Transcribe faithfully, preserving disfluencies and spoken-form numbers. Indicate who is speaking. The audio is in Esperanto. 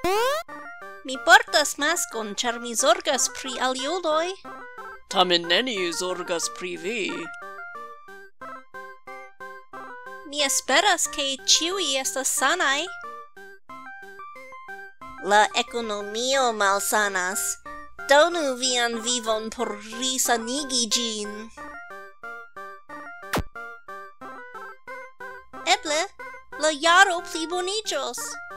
Speaker 1: Mi portas maskon, ĉar mi zorgas pri aliuloj.
Speaker 2: Tamen neniu zorgas pri vi.
Speaker 1: Mi esperas, ke ĉiuj estas sanaj. La ekonomio malsanas. Donu vian vivon por risanigi ĝin. Eble, la jaro pliboniĝos.